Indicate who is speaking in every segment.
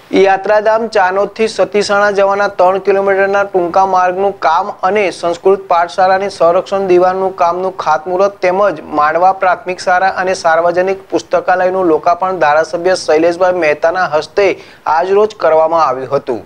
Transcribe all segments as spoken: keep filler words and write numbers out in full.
Speaker 1: યાત્રાધામ ચાનોદથી સતીસાણા જવાના ત્રણ કિલોમીટરના ટૂંકા માર્ગનું કામ અને સંસ્કૃત પાઠશાળાની સંરક્ષણ દીવાલનું કામનું ખાતમુહૂર્ત તેમજ માંડવા પ્રાથમિક શાળા અને સાર્વજનિક પુસ્તકાલયનું લોકાર્પણ ધારાસભ્ય શૈલેષભાઈ મહેતાના હસ્તે આજરોજ કરવામાં આવ્યું હતું।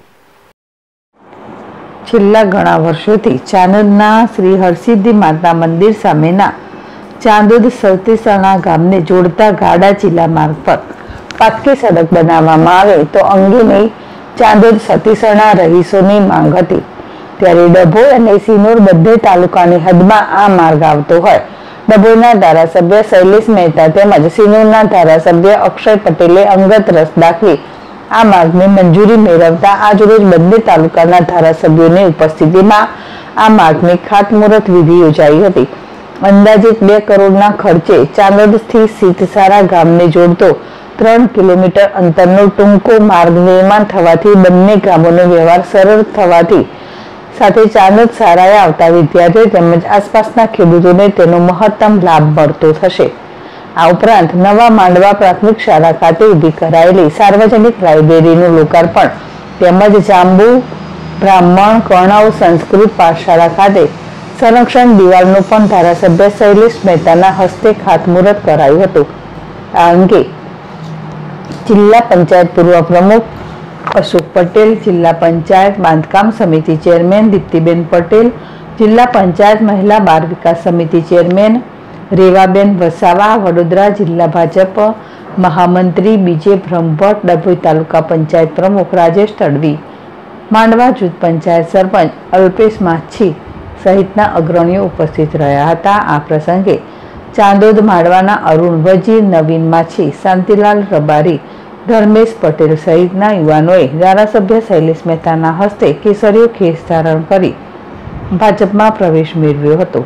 Speaker 2: છેલ્લા ઘણા વર્ષોથી ચાનોદના શ્રી હરસિદ્ધિ માતા મંદિર સામેના ચાંદોદ સતીસાણા ગામને જોડતા ગાડા ચીલા માર્ગ પર પાક્કી સડક બનાવવામાં આવે તો અંગેની ચાંદોદ સતીસાણા રહીશોની માંગ હતી। ત્યારે ડભોઈ અને સિનોર બધે તાલુકાની હદમાં આ માર્ગ આવતો હોય ડભોઈના ધારાસભ્ય શૈલેષ મહેતા તેમજ સિનોરના ધારાસભ્ય અક્ષય પટેલે અંગત રસ દાખવી આ માર્ગને મંજૂરી મેળવતા આજરોજ બંને તાલુકાના ધારાસભ્યોની ઉપસ્થિતિમાં આ માર્ગની ખાતમુહૂર્ત વિધિ યોજાઈ હતી। અંદાજિત બે કરોડના ખર્ચે ચાંદોદથી સીતસારા ગામને જોડતો ત્રણ કિલોમીટર અંતરનો ટૂંકો માર્ગ નિર્માણ થવાથી બંને ગામોનો વ્યવહાર સરળ થવાથી સાથે ચાંદોદ શાળાએ આવતા વિદ્યાર્થીઓ તેમજ આસપાસના ખેડૂતોને તેનો મહત્તમ લાભ મળતો થશે। આ ઉપરાંત નવા માંડવા પ્રાથમિક શાળા ખાતે ઊભી કરાયેલી સાર્વજનિક લાઇબ્રેરીનું લોકાર્પણ તેમજ જાંબુ બ્રાહ્મણ કર્ણવ સંસ્કૃત પાઠશાળા ખાતે સંરક્ષણ દિવાલનું પણ ધારાસભ્ય શૈલેષ મહેતાના હસ્તે ખાતમુહૂર્ત કરાયું હતું। આ અંગે જિલ્લા પંચાયત પૂર્વ પ્રમુખ અશોક પટેલ, જિલ્લા પંચાયત બાંધકામ સમિતિ ચેરમેન દીપ્તિબેન પટેલ, જિલ્લા પંચાયત મહિલા બાળ વિકાસ સમિતિ ચેરમેન રેવાબેન વસાવા, વડોદરા જિલ્લા ભાજપ મહામંત્રી બીજે બ્રહ્મભટ્ટ, ડભોઈ તાલુકા પંચાયત પ્રમુખ રાજેશ તડવી, માંડવા જૂથ પંચાયત સરપંચ અલ્પેશ માછી સહિતના અગ્રણીઓ ઉપસ્થિત રહ્યા હતા। આ પ્રસંગે ચાંદોદ માંડવાના અરુણ વજીર, નવીન માછી, શાંતિલાલ રબારી, ધર્મેશ પટેલ સહિતના યુવાનોએ ધારાસભ્ય શૈલેષ મહેતાના હસ્તે કેસરીયો ખેસ ધારણ કરી ભાજપમાં પ્રવેશ મેળવ્યો હતો।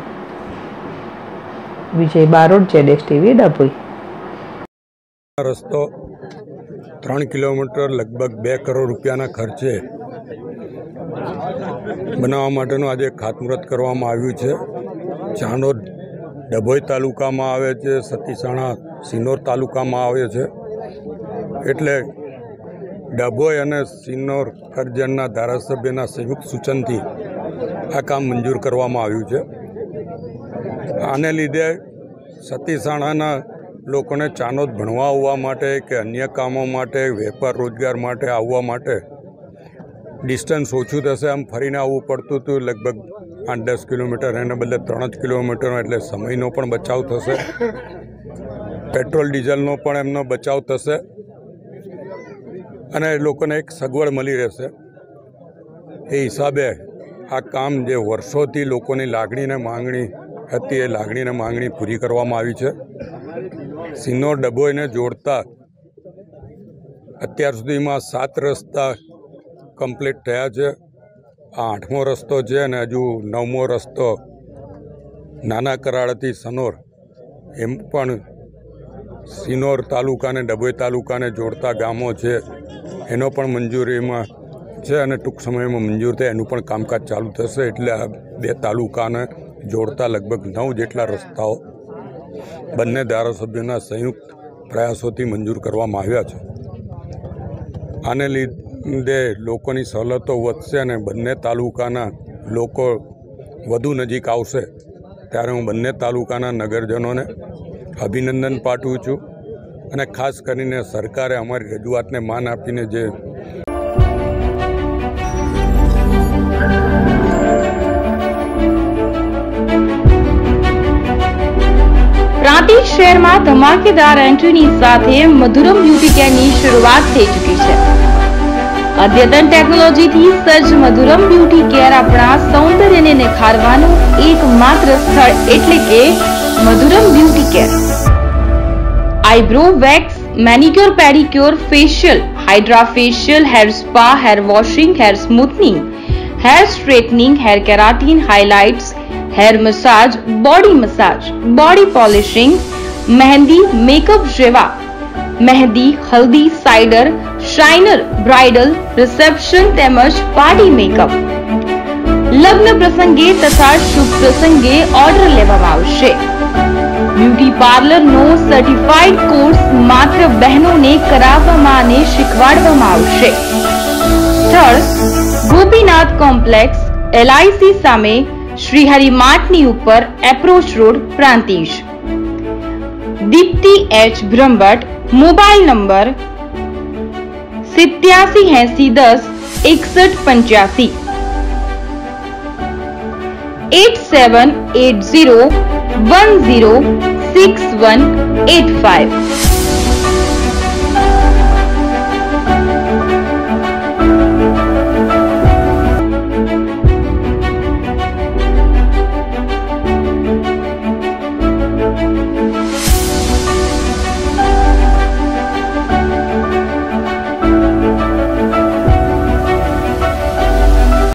Speaker 2: વિજય બારોટ, જેડેશ ટીવી, ડભોઈ।
Speaker 3: રસ્તો ત્રણ કિલોમીટર લગભગ બે કરોડ રૂપિયાના ખર્ચે બનાવવા માટેનું આજે ખાતમુહૂર્ત કરવામાં આવ્યું છે। ચાંદોદ ડભોઈ તાલુકામાં આવે છે, સતીસાણા સિનોર તાલુકામાં આવે છે, એટલે ડભોઈ અને સિનોર કરજણના ધારાસભ્યના સંયુક્ત સૂચનથી આ કામ મંજૂર કરવામાં આવ્યું છે। આને લીધે સતીસાણાના લોકોને ચાંદોદ ભણવા આવવા માટે કે અન્ય કામો માટે, વેપાર રોજગાર માટે આવવા માટે ડિસ્ટન્સ ઓછું થશે। આમ ફરીને આવવું પડતું હતું લગભગ આઠ દસ કિલોમીટર, એના બદલે ત્રણ જ કિલોમીટર, એટલે સમયનો પણ બચાવ થશે, પેટ્રોલ ડીઝલનો પણ એમનો બચાવ થશે અને લોકોને એક સગવડ મળી રહેશે। એ હિસાબે આ કામ જે વર્ષોથી લોકોની લાગણીને માંગણી હતી એ લાગણીને માંગણી પૂરી કરવામાં આવી છે। સિનોર ડભોઈને જોડતા અત્યાર સુધીમાં સાત રસ્તા કમ્પ્લીટ થયા છે। આ આઠમો રસ્તો છે અને હજુ નવમો રસ્તો નાના કરાળથી સનોર એમ પણ સિનોર તાલુકાને ડભોઈ તાલુકાને જોડતા ગામો છે એનો પણ મંજૂરીમાં છે અને ટૂંક સમયમાં મંજૂર થાય એનું પણ કામકાજ ચાલુ થશે। એટલે આ બે તાલુકાને જોડતા લગભગ નવ જેટલા રસ્તાઓ બંને ધારાસભ્યોના સંયુક્ત પ્રયાસોથી મંજૂર કરવામાં આવ્યા છે। આને લીધે લોકોની સવલતો વધશે અને બંને તાલુકાના લોકો વધુ નજીક આવશે। ત્યારે હું બંને તાલુકાના નગરજનોને અભિનંદન પાઠવું છું અને ખાસ કરીને સરકારે અમારી રજૂઆતને માન આપીને જે
Speaker 4: પ્રાંતિજ શહેરમાં ધમાકેદાર એન્ટ્રીની સાથે મધુરમ બ્યુટી કેરની શરૂઆત થઈ ચૂકી છે। અદ્યતન ટેકનોલોજીથી સજ્જ મધુરમ બ્યુટી કેર આપણા સૌંદર્યને નિખારવાનું એકમાત્ર સ્થળ એટલે કે Madhuram beauty care. Eyebrow wax, manicure, pedicure, facial, hydra facial, hair spa, hair washing, hair smoothening, hair straightening, hair keratin, highlights, hair massage, body massage, body polishing, mehndi, makeup જેવા મહેંદી, હલ્દી, સાઇડર, શાઇનર, બ્રાઇડલ, રિસેપ્શન તેમજ party makeup, લગ્ન પ્રસંગે તથા શુભ પ્રસંગે order લેવામાં આવશે। બ્યુટી પાર્લરનો સર્ટિફાઈડ કોર્સ માત્ર બહેનોને કરાવવામાં અને શીખવાડવામાં આવશે. સ્થળ ગોપીનાથ કોમ્પ્લેક્સ, એલઆઈસી સામે, શ્રીહરિ માર્ટની ઉપર, approach road, Prantij. Dipti H Brahmbhatt, mobile number સિત્યાસી એસી દસ એકસઠ પંચ્યાસી, eight seven eight zero one zero six one eight five.